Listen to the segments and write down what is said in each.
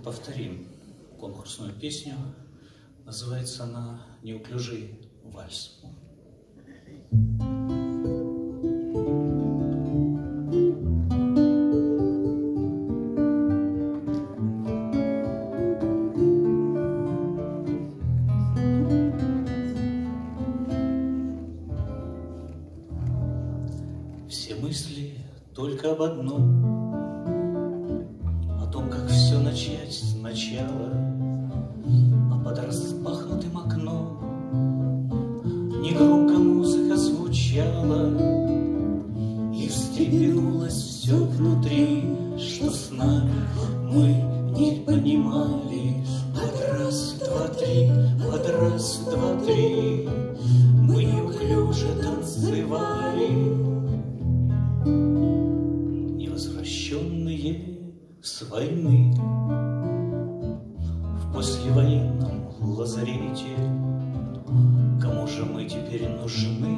повторим конкурсную песню. Называется она «Неуклюжий вальс». Все мысли только об одном, о том, как все начать сначала, а под распахнутым окном негромко музыка звучала, и встрепенулось все внутри, что с нами мы не понимали. Под раз, два, три, под раз, два, три мы неуклюже танцевали. Невозвращенные с войны в послевоенном лазарете, кому же мы теперь нужны?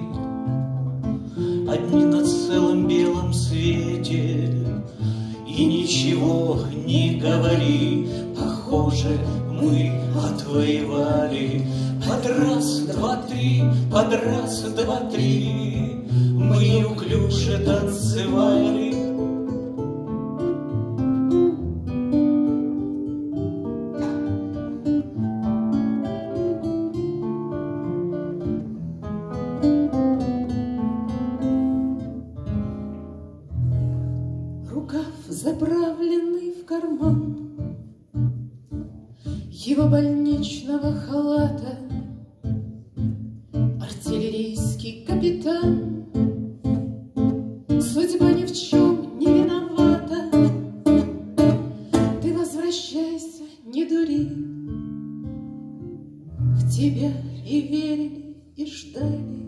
Одни на целом белом свете, и ничего не говори, похоже, мы отвоевали. Под раз, два, три, под раз, два, три мы неуклюже танцевали. Рукав, заправленный в карман его больничного халата, артиллерийский капитан, судьба ни в чем не виновата. Ты возвращайся, не дури, в тебя и верили, и ждали.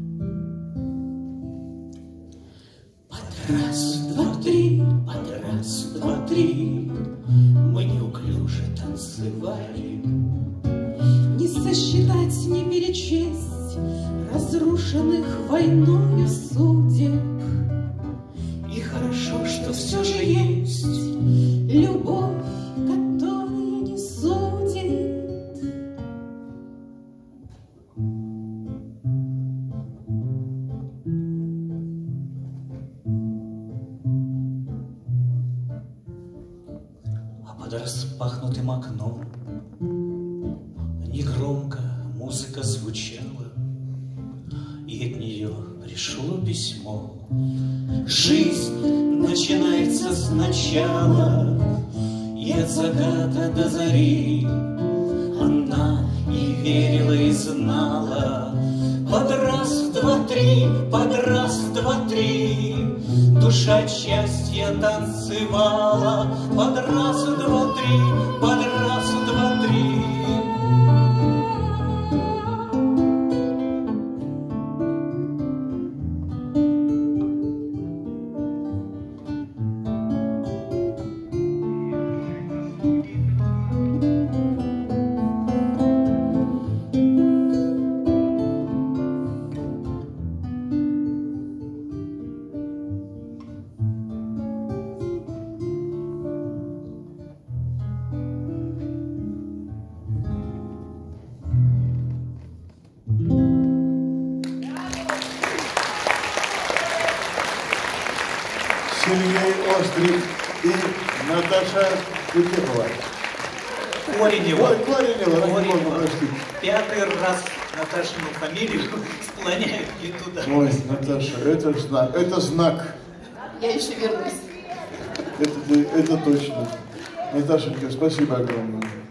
Раз, два, три, под раз, два, три мы неуклюже танцевали. Не сосчитать, не перечесть разрушенных войною судеб. И хорошо, что все же есть любовь, которая не судит. Под распахнутым окном негромко музыка звучала, и от нее пришло письмо. Жизнь начинается сначала, и от заката до зари она и верила, и знала. Под раз, два, три, под раз, два, три душа счастья танцевала. Под раз, два, три, под раз, два, три. Сергей Острик и Наташа Кутепова. Коренева. Ой, Коренева, простите. Пятый раз Наташину фамилию склоняют не туда. Ой, Наташа, это знак. Я еще вернусь. Это точно. Наташенька, спасибо огромное.